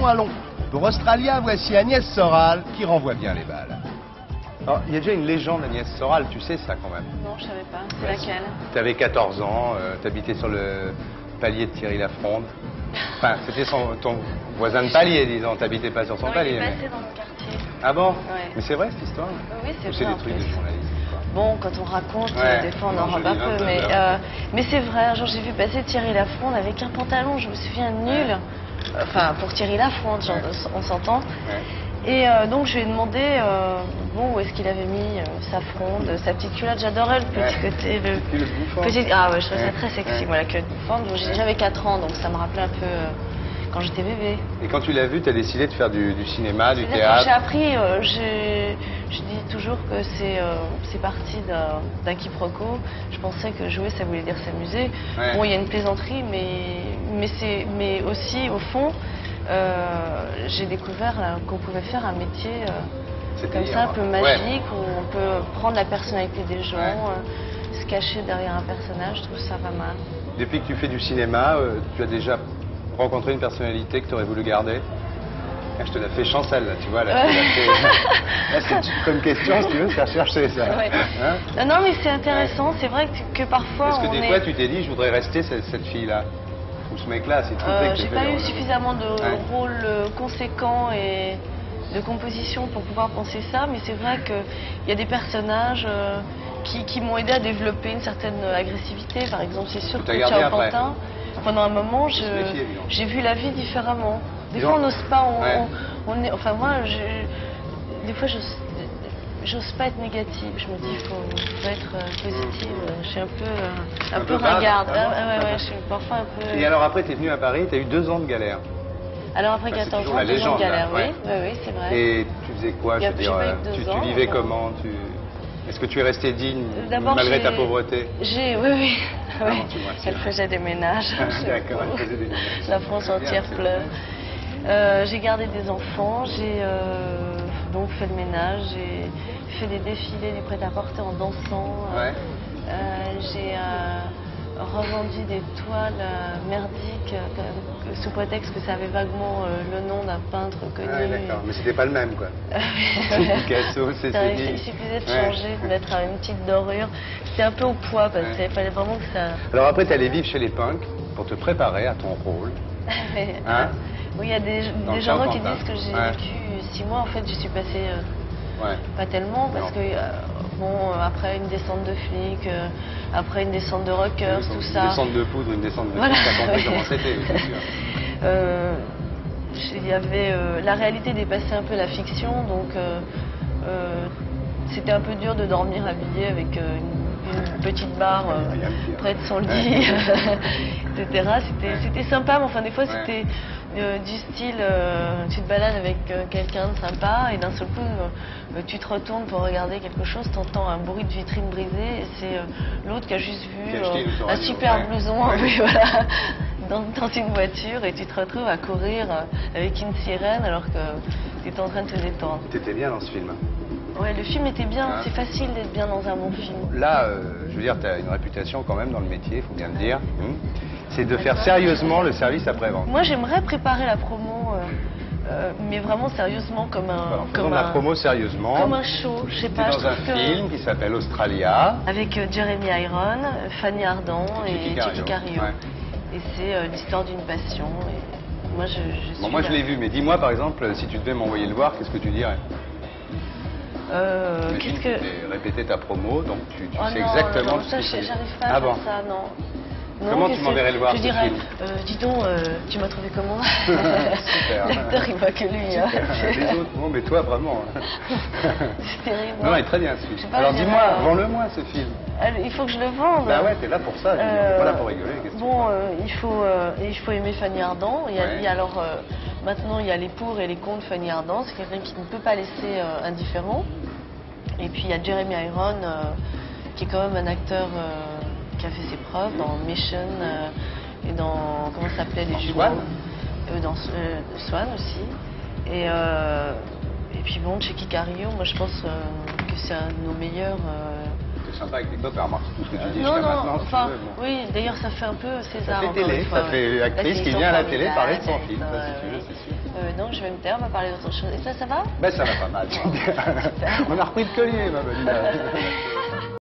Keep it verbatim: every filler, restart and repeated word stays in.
long. Pour Australia, voici Agnès Soral qui renvoie bien les balles. Alors, il y a déjà une légende Agnès Soral, tu sais ça quand même. Non, je savais pas. C'est laquelle? Tu avais quatorze ans, euh, tu habitais sur le palier de Thierry Lafronde. Enfin, c'était ton voisin de palier, disons. Tu n'habitais pas sur son non, palier. Il est passé mais... dans mon quartier. Ah bon? Ouais. Mais c'est vrai cette histoire? Oui, c'est vrai. C'est des trucs de journalistes. Bon, quand on raconte, ouais. des fois on non, en robe un peu, mais, euh, mais c'est vrai, un jour j'ai vu passer Thierry Lafronde avec un pantalon, je me souviens, nul. Ouais. Enfin, pour Thierry Lafronde, genre, ouais. on s'entend. Ouais. Et euh, donc je lui ai demandé, euh, bon, où est-ce qu'il avait mis euh, sa fronde, sa petite culotte. J'adorais le petit ouais. côté, le, le petit... Ah ouais, je trouvais ouais. ça très sexy, ouais. moi, la culotte bouffante. J'avais quatre ans, donc ça me rappelait un peu... Euh, quand j'étais bébé. Et quand tu l'as vu, tu as décidé de faire du, du cinéma, du théâtre? J'ai appris, euh, je dis toujours que c'est euh, parti d'un quiproquo. Je pensais que jouer, ça voulait dire s'amuser. Ouais. Bon, il y a une plaisanterie, mais, mais, mais aussi, au fond, euh, j'ai découvert qu'on pouvait faire un métier euh, comme ça, un peu magique, ouais. où on peut prendre la personnalité des gens, ouais. euh, se cacher derrière un personnage. Je trouve ça pas mal. Depuis que tu fais du cinéma, euh, tu as déjà rencontrer une personnalité que tu aurais voulu garder? Je te la fais chancelle, là, tu vois. Là, ouais. là c'est comme question, si tu veux, faire chercher ça. Ouais. Hein? Non, non, mais c'est intéressant. Ouais. C'est vrai que, que parfois. Est-ce que des on fois, est... tu t'es dit, je voudrais rester cette, cette fille-là? Ou ce mec-là, c'est tout euh, que J'ai pas eu suffisamment de ouais. rôles conséquents et de composition pour pouvoir penser ça, mais c'est vrai qu'il y a des personnages euh, qui, qui m'ont aidé à développer une certaine agressivité. Par exemple, c'est sûr que Ciao Pantin. Pendant un moment, j'ai vu la vie différemment. Des fois, on n'ose pas. On, ouais. on, on est, enfin, moi, je, des fois, j'ose pas être négative. Je me dis, il faut, faut être positive. Je suis un peu, un, un peu, peu ringarde. Ah, ouais, ouais, je suis parfois un peu. Et alors, après, tu es venue à Paris, tu as eu deux ans de galère. Alors, après enfin, quatorze ans, deux ans de galère, oui. Oui, oui, c'est vrai. Et tu faisais quoi? Je veux dire, tu, tu vivais bon. comment tu... Est-ce que tu es restée digne malgré ta pauvreté? J'ai, oui, oui. oui. Elle faisait des ménages. D'accord, elle faisait des ménages. La France entière pleure. Euh, j'ai gardé des enfants, j'ai euh, donc fait le ménage, j'ai fait des défilés du prêt-à-porter en dansant. Ouais. Euh, j'ai euh, revendu des toiles euh, merdiques euh, sous prétexte que ça avait vaguement euh, le nom d'un peintre connu. Ouais, d'accord, mais c'était pas le même, quoi. Picasso, c'est Il suffisait de changer, ouais. de mettre une petite dorure. C'était un peu au poids, parce qu'il ouais. fallait vraiment que ça... Alors après, tu allais vivre chez les punks pour te préparer à ton rôle. Hein? Oui, il y a des, des gens qui disent que j'ai ouais. vécu six mois. En fait, je suis passée euh, ouais. pas tellement, parce non. que, euh, bon, après une descente de flics, euh, après une descente de rockers, tout ça... Une descente de poudre, une descente de voilà. flics, t'as compris comment c'était, c'est sûr. Euh, il y avait... Euh, la réalité dépassait un peu la fiction, donc euh, euh, c'était un peu dur de dormir habillé avec euh, une, une petite barre euh, près de son lit, et cetera. C'était sympa, mais enfin, des fois, c'était... Euh, du style, euh, tu te balades avec euh, quelqu'un de sympa et d'un seul coup, euh, tu te retournes pour regarder quelque chose, t'entends un bruit de vitrine brisée et c'est euh, l'autre qui a juste vu euh, un super ouais. blouson ouais. oui, voilà, dans, dans une voiture et tu te retrouves à courir euh, avec une sirène alors que tu es en train de te détendre. T'étais bien dans ce film? Ouais, le film était bien, hein? C'est facile d'être bien dans un bon film. Là, euh, je veux dire, tu as une réputation quand même dans le métier, il faut bien le dire. Hum. C'est de faire sérieusement le service après-vente. Moi, j'aimerais préparer la promo, euh, euh, mais vraiment sérieusement, comme un... Alors, comme la un, promo sérieusement. Comme un show, je sais pas. Dans je un que... film qui s'appelle Australia. Avec euh, Jeremy Irons, Fanny Ardant et Chicky Cario. Ouais. Et c'est euh, l'histoire d'une passion. Et moi, je, je suis bon, moi, je l'ai vu, mais dis-moi, par exemple, si tu devais m'envoyer le voir, qu'est-ce que tu dirais? Euh, qu'est-ce que... Tu répété ta promo, donc tu, tu oh sais non, exactement non, ce ça, que c'est. J'arrive pas à ah faire bon. ça, non. Non, comment tu m'enverrais le voir? Je dirais, euh, dis donc, euh, tu m'as trouvé comment? Super. L'acteur, il voit que lui. Hein. Les autres, bon, mais toi, vraiment. C'est terrible. Non, il est très bien, ce film. Alors, dis-moi, vends-le-moi, ce film. Alors, il faut que je le vende. Bah ouais, t'es là pour ça, euh, t'es pas là pour rigoler. Bon, euh, il, faut, euh, il faut aimer Fanny Ardant. Il y a, ouais. il y a alors, euh, maintenant, il y a les pour et les contre Fanny Ardant. C'est quelqu'un qui ne peut pas laisser euh, indifférent. Et puis, il y a Jeremy Irons, euh, qui est quand même un acteur... Euh, qui a fait ses preuves dans Mission euh, et dans, comment ça s'appelait, les Swan euh, dans euh, Swan aussi. Et, euh, et puis bon, Chicky Cario, moi je pense euh, que c'est un de nos meilleurs... Euh... C'est sympa avec tes copains, remarque tout ce que tu dis non, jusqu'à non, maintenant. Enfin, si tu veux, bon. oui, d'ailleurs ça fait un peu César. Ça fait télé, fois, ça fait ouais. actrice qui vient à la télé parler de son film, ça, si tu veux, c'est sûr. Euh, donc je vais me taire, on va parler d'autre chose. Et ça, ça va? Ben ça va pas mal. On a repris le collier, ma bonne.